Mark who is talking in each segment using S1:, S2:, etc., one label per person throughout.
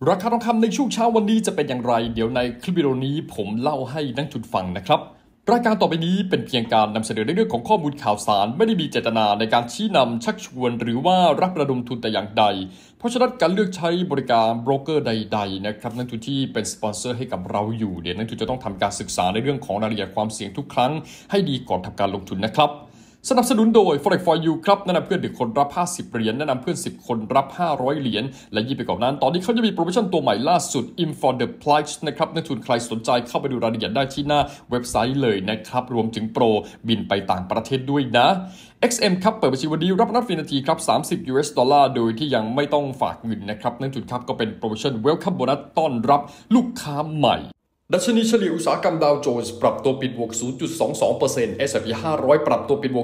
S1: ราคาทองคำในช่วงเช้าวันนี้จะเป็นอย่างไรเดี๋ยวในคลิปวิดีโอนี้ผมเล่าให้นักลงทุนฟังนะครับรายการต่อไปนี้เป็นเพียงการนำเสนอในเรื่องของข้อมูลข่าวสารไม่ได้มีเจตนาในการชี้นำชักชวนหรือว่ารับระดมทุนแต่อย่างใดเพราะฉะนั้นการเลือกใช้บริการโบรกเกอร์ใดๆนะครับนักลงทุนที่เป็นสปอนเซอร์ให้กับเราอยู่เดี๋ยวนักลงทุนจะต้องทำการศึกษาในเรื่องของรายละเอียดความเสี่ยงทุกครั้งให้ดีก่อนทำการลงทุนนะครับสนับสนุนโดย Forex for You ครับแนะนำเพื่อน1คนรับ50 เหรียญแนะนำเพื่อน10คนรับ500 เหรียญและยิ่งไปกว่านั้นตอนนี้เขาจะมีโปรโมชั่นตัวใหม่ล่าสุด In for the Price นะครับนักทุนใครสนใจเข้าไปดูรายละเอียดได้ที่หน้าเว็บไซต์เลยนะครับรวมถึงโปรบินไปต่างประเทศด้วยนะ XM ครับเปิดบัญชีวันนี้รับนัดฟรีนาทีครับ$30โดยที่ยังไม่ต้องฝากเงินนะครับนักทุนครับก็เป็นโปรโมชั่น Welcome Bonus ต้อนรับลูกค้าใหม่ดัชนีเฉลี่ยอุตสาหกรรมดาวโจนส์ปรับตัวปิดบวก 0.22% S&P 500 ปรับตัวปิดบวก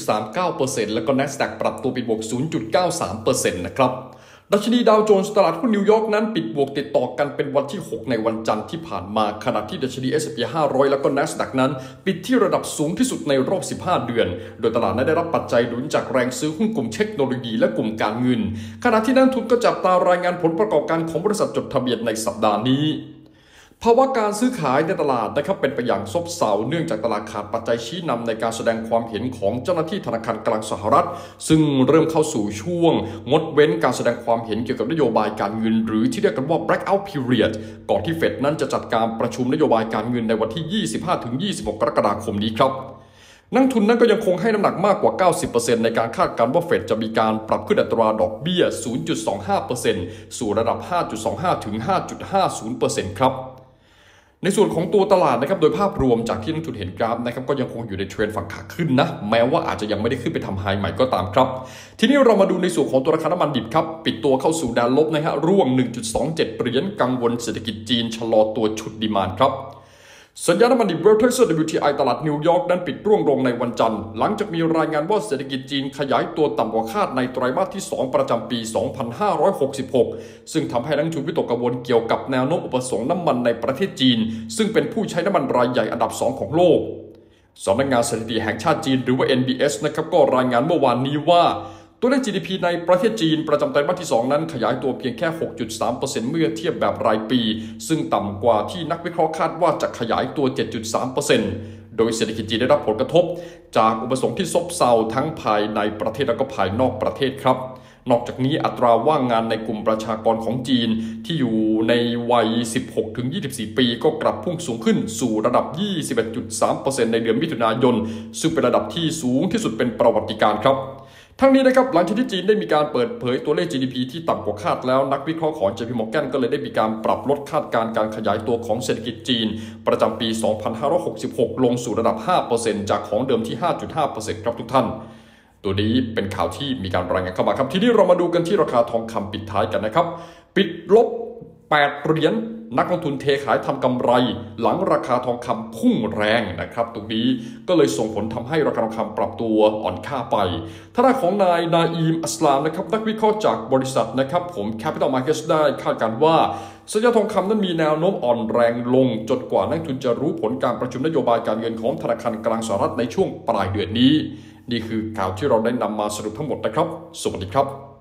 S1: 0.39% แล้วก็ NASDAQ ปรับตัวปิดบวก 0.93% นะครับดัชนีดาวโจนส์ตลาดหุ้นนิวยอร์กนั้นปิดบวกติดต่อกันเป็นวันที่ 6 ในวันจันทร์ที่ผ่านมาขณะที่ดัชนี S&P 500 แล้วก็ NASDAQ นั้นปิดที่ระดับสูงที่สุดในรอบ 15 เดือนโดยตลาดนั้นได้รับปัจจัยหนุนจากแรงซื้อหุ้นกลุ่มเทคโนโลยีและกลุ่มการเงินขณะที่นักลงทุนก็จับตารายงานผลประกอบการของบริษัทจดทะเบียนในสัปดาห์นี้ภาวะการซื้อขายในตลาดนะครับเป็นไปอย่างซบเซาเนื่องจากตลาดขาดปัจจัยชี้นำในการแสดงความเห็นของเจ้าหน้าที่ธนาคารกลางสหรัฐซึ่งเริ่มเข้าสู่ช่วงงดเว้นการแสดงความเห็นเกี่ยวกับนโยบายการเงินหรือที่เรียกกันว่า blackout period ก่อนที่เฟดนั้นจะจัดการประชุมนโยบายการเงินในวันที่ 25-26 กรกฎาคมนี้ครับนักทุนนั้นก็ยังคงให้น้ำหนักมากกว่า 90% ในการคาดการณ์ว่าเฟดจะมีการปรับขึ้นอัตราดอกเบี้ย 0.25% สู่ระดับ 5.25 ถึง 5.50% ครับในส่วนของตัวตลาดนะครับโดยภาพรวมจากที่นักทุนเห็นกราฟนะครับก็ยังคงอยู่ในเทรนด์ฝั่งขาขึ้นนะแม้ว่าอาจจะยังไม่ได้ขึ้นไปทำไฮใหม่ก็ตามครับทีนี้เรามาดูในส่วนของตัวราคาน้ำมันดิบครับปิดตัวเข้าสู่แดนลบนะฮะร่วง 1.27 เหรียญกังวลเศรษฐกิจจีนชะลอตัวฉุดดีมานด์ครับสัญญาณน้ำมันดิบเวลเท็กซัส WTI ตลาดนิวยอร์กนั้นปิดร่วงลงในวันจันทร์หลังจากมีรายงานว่าเศรษฐกิจจีนขยายตัวต่ำกว่าคาดในไตรมาสที่ 2 ประจำปี 2566 ซึ่งทำให้นักลงทุนวิตกกังวลเกี่ยวกับแนวโน้มอุปสงค์น้ำมันในประเทศจีนซึ่งเป็นผู้ใช้น้ำมันรายใหญ่อันดับ 2 ของโลกสำนักงานสถิติแห่งชาติจีนหรือว่า NBS นะครับก็รายงานเมื่อวานนี้ว่าตัวเลข GDP ในประเทศจีนประจำไตรมาสที่ 2 นั้นขยายตัวเพียงแค่ 6.3% เมื่อเทียบแบบรายปีซึ่งต่ำกว่าที่นักวิเคราะห์คาดว่าจะขยายตัว 7.3% โดยเศรษฐกิจจีนได้รับผลกระทบจากอุปสงค์ที่ซบเซาทั้งภายในประเทศและก็ภายนอกประเทศครับนอกจากนี้อัตราว่างงานในกลุ่มประชากรของจีนที่อยู่ในวัย 16-24 ปีก็กลับพุ่งสูงขึ้นสู่ระดับ 21.3% ในเดือนมิถุนายนซึ่งเป็นระดับที่สูงที่สุดเป็นประวัติการณ์ครับทั้งนี้นะครับหลังจากที่จีนได้มีการเปิดเผยตัวเลข GDP ที่ต่ำกว่าคาดแล้วนักวิเคราะห์ของ JP Morgan ก็เลยได้มีการปรับลดคาดการณ์การขยายตัวของเศรษฐกิจจีนประจำปี 2566 ลงสู่ระดับ 5% จากของเดิมที่ 5.5% ครับทุกท่านตัวนี้เป็นข่าวที่มีการรายงานเข้ามาครับทีนี้เรามาดูกันที่ราคาทองคำปิดท้ายกันนะครับปิดลบ8 เหรียญนักลงทุนเทขายทำกำไรหลังราคาทองคำพุ่งแรงนะครับตรงนี้ก็เลยส่งผลทำให้ราคาทองคำปรับตัวอ่อนค่าไปทางด้านของนายนาอีมอัสลามนะครับนักวิเคราะห์จากบริษัทนะครับผม Capital Markets ได้คาดการณ์ว่าสัญญาทองคำนั้นมีแนวโน้มอ่อนแรงลงจนกว่านักทุนจะรู้ผลการประชุมนโยบายการเงินของธนาคารกลางสหรัฐในช่วงปลายเดือนนี้นี่คือข่าวที่เราได้นำมาสรุปทั้งหมดนะครับสวัสดีครับ